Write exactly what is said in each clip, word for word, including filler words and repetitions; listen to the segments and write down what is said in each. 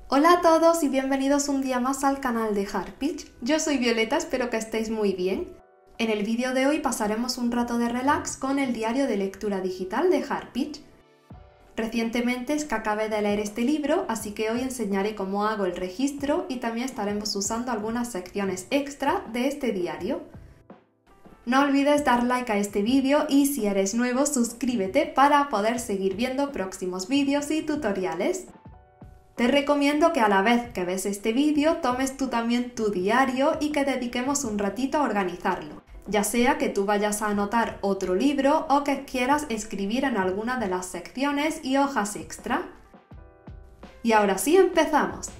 Hola a todos y bienvenidos un día más al canal de Heartbeat. Yo soy Violeta, espero que estéis muy bien. En el vídeo de hoy pasaremos un rato de relax con el diario de lectura digital de Heartbeat. Recientemente es que acabé de leer este libro, así que hoy enseñaré cómo hago el registro y también estaremos usando algunas secciones extra de este diario. No olvides dar like a este vídeo y si eres nuevo suscríbete para poder seguir viendo próximos vídeos y tutoriales. Te recomiendo que a la vez que ves este vídeo tomes tú también tu diario y que dediquemos un ratito a organizarlo, ya sea que tú vayas a anotar otro libro o que quieras escribir en alguna de las secciones y hojas extra. Y ahora sí empezamos.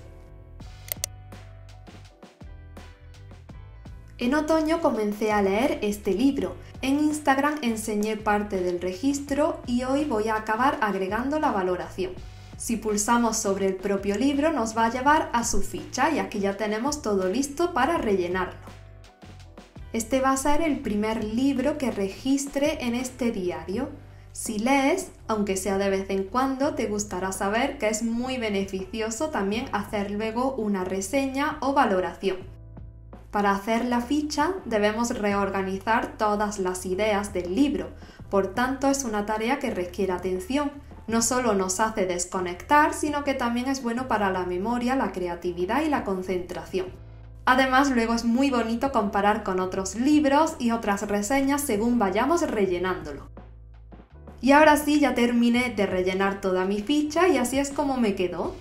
En otoño comencé a leer este libro. En Instagram enseñé parte del registro y hoy voy a acabar agregando la valoración. Si pulsamos sobre el propio libro nos va a llevar a su ficha y aquí ya tenemos todo listo para rellenarlo. Este va a ser el primer libro que registre en este diario. Si lees, aunque sea de vez en cuando, te gustará saber que es muy beneficioso también hacer luego una reseña o valoración. Para hacer la ficha debemos reorganizar todas las ideas del libro, por tanto es una tarea que requiere atención. No solo nos hace desconectar, sino que también es bueno para la memoria, la creatividad y la concentración. Además, luego es muy bonito comparar con otros libros y otras reseñas según vayamos rellenándolo. Y ahora sí, ya terminé de rellenar toda mi ficha y así es como me quedó.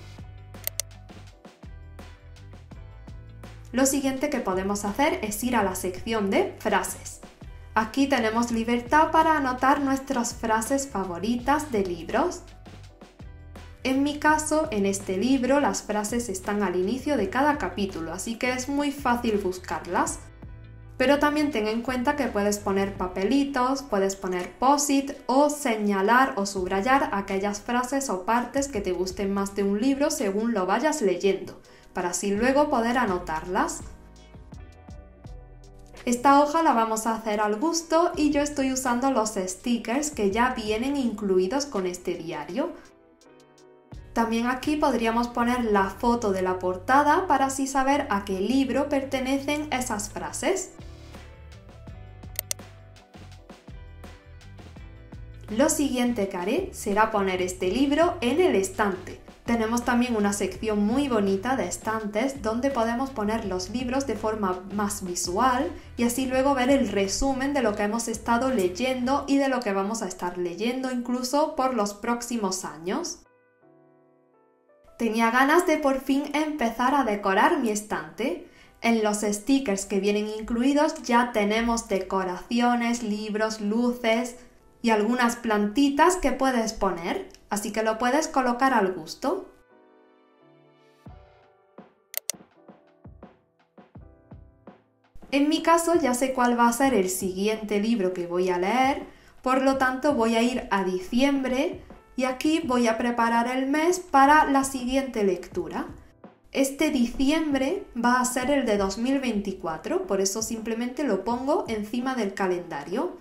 Lo siguiente que podemos hacer es ir a la sección de frases. Aquí tenemos libertad para anotar nuestras frases favoritas de libros. En mi caso, en este libro, las frases están al inicio de cada capítulo, así que es muy fácil buscarlas. Pero también ten en cuenta que puedes poner papelitos, puedes poner post-it o señalar o subrayar aquellas frases o partes que te gusten más de un libro según lo vayas leyendo, para así luego poder anotarlas. Esta hoja la vamos a hacer al gusto y yo estoy usando los stickers que ya vienen incluidos con este diario. También aquí podríamos poner la foto de la portada para así saber a qué libro pertenecen esas frases. Lo siguiente que haré será poner este libro en el estante. Tenemos también una sección muy bonita de estantes donde podemos poner los libros de forma más visual y así luego ver el resumen de lo que hemos estado leyendo y de lo que vamos a estar leyendo incluso por los próximos años. Tenía ganas de por fin empezar a decorar mi estante. En los stickers que vienen incluidos ya tenemos decoraciones, libros, luces y algunas plantitas que puedes poner, así que lo puedes colocar al gusto. En mi caso ya sé cuál va a ser el siguiente libro que voy a leer, por lo tanto voy a ir a diciembre y aquí voy a preparar el mes para la siguiente lectura. Este diciembre va a ser el de dos mil veinticuatro, por eso simplemente lo pongo encima del calendario.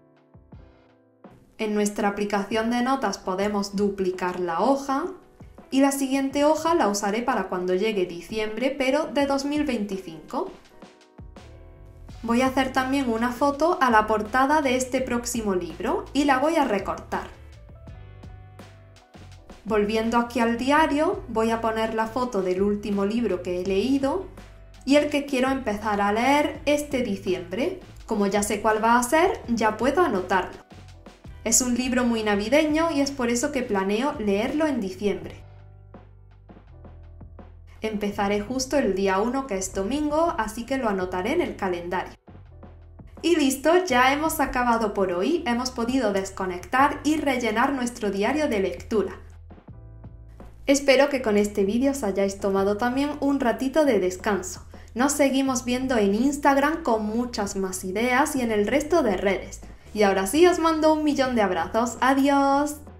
En nuestra aplicación de notas podemos duplicar la hoja y la siguiente hoja la usaré para cuando llegue diciembre, pero de dos mil veinticinco. Voy a hacer también una foto a la portada de este próximo libro y la voy a recortar. Volviendo aquí al diario, voy a poner la foto del último libro que he leído y el que quiero empezar a leer este diciembre. Como ya sé cuál va a ser, ya puedo anotarlo. Es un libro muy navideño y es por eso que planeo leerlo en diciembre. Empezaré justo el día uno, que es domingo, así que lo anotaré en el calendario. Y listo, ya hemos acabado por hoy, hemos podido desconectar y rellenar nuestro diario de lectura. Espero que con este vídeo os hayáis tomado también un ratito de descanso. Nos seguimos viendo en Instagram con muchas más ideas y en el resto de redes. Y ahora sí os mando un millón de abrazos. ¡Adiós!